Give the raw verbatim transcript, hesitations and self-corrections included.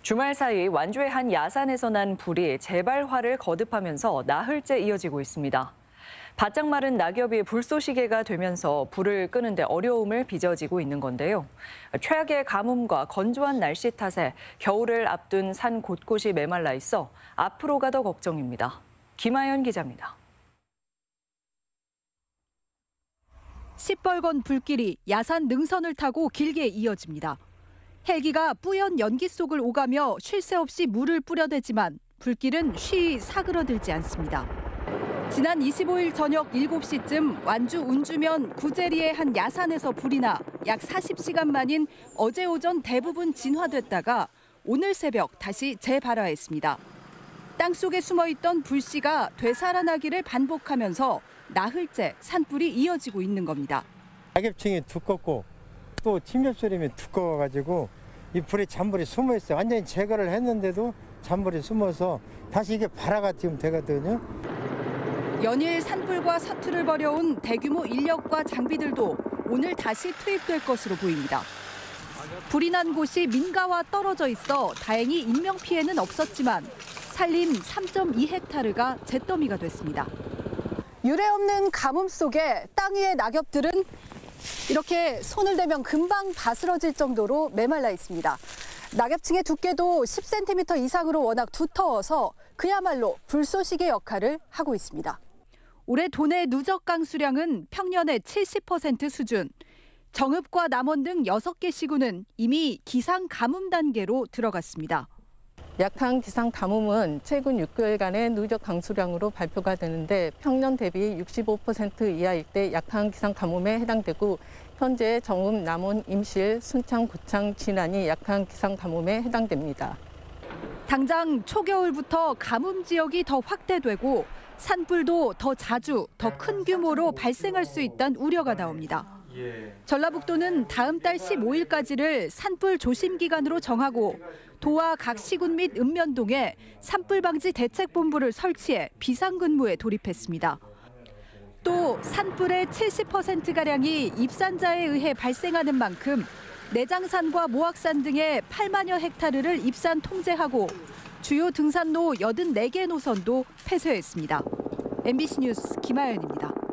주말 사이 완주의 한 야산에서 난 불이 재발화를 거듭하면서 나흘째 이어지고 있습니다. 바짝 마른 낙엽이 불쏘시개가 되면서 불을 끄는 데 어려움을 빚어지고 있는 건데요. 최악의 가뭄과 건조한 날씨 탓에 겨울을 앞둔 산 곳곳이 메말라 있어 앞으로가 더 걱정입니다. 김하연 기자입니다. 시뻘건 불길이 야산 능선을 타고 길게 이어집니다. 헬기가 뿌연 연기 속을 오가며 쉴 새 없이 물을 뿌려대지만 불길은 쉬이 사그러들지 않습니다. 지난 이십오일 저녁 일곱 시쯤 완주 운주면 구제리의 한 야산에서 불이 나 약 사십 시간 만인 어제 오전 대부분 진화됐다가 오늘 새벽 다시 재발화했습니다. 땅속에 숨어있던 불씨가 되살아나기를 반복하면서 나흘째 산불이 이어지고 있는 겁니다. 낙엽층이 두껍고 또 침엽소리면 두꺼워가지고 이 불에 잔불이 숨어 있어요. 완전히 제거를 했는데도 잔불이 숨어서 다시 이게 발화가 지금 되거든요. 연일 산불과 사투를 벌여온 대규모 인력과 장비들도 오늘 다시 투입될 것으로 보입니다. 불이 난 곳이 민가와 떨어져 있어 다행히 인명 피해는 없었지만 산림 삼 점 이 헥타르가 잿더미가 됐습니다. 유례없는 가뭄 속에 땅 위의 낙엽들은 이렇게 손을 대면 금방 바스러질 정도로 메말라 있습니다. 낙엽층의 두께도 십 센티미터 이상으로 워낙 두터워서 그야말로 불쏘시개 역할을 하고 있습니다. 올해 도내 누적 강수량은 평년의 칠십 퍼센트 수준. 정읍과 남원 등 여섯 개 시군은 이미 기상 가뭄 단계로 들어갔습니다. 약한 기상 가뭄은 최근 육 개월간의 누적 강수량으로 발표가 되는데 평년 대비 육십오 퍼센트 이하일 때 약한 기상 가뭄에 해당되고 현재 정읍, 남원, 임실, 순창, 고창, 진안이 약한 기상 가뭄에 해당됩니다. 당장 초겨울부터 가뭄 지역이 더 확대되고 산불도 더 자주, 더 큰 규모로 발생할 수 있다는 우려가 나옵니다. 전라북도는 다음 달 십오일까지를 산불 조심 기간으로 정하고 도와 각 시군 및 읍면동에 산불 방지 대책본부를 설치해 비상근무에 돌입했습니다. 또 산불의 칠십 퍼센트가량이 입산자에 의해 발생하는 만큼 내장산과 모악산 등의 팔만여 헥타르를 입산 통제하고 주요 등산로 여든네 개 노선도 폐쇄했습니다. 엠비씨 뉴스 김하연입니다.